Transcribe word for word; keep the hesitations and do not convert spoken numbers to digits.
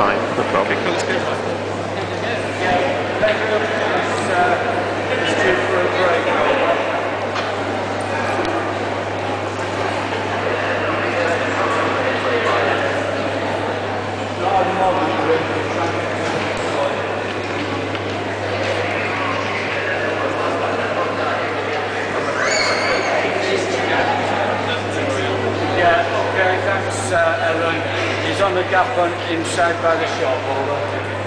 fine, no problem. Yeah, okay, thanks, uh, Ellen. He's on the gap on inside by the shop, over.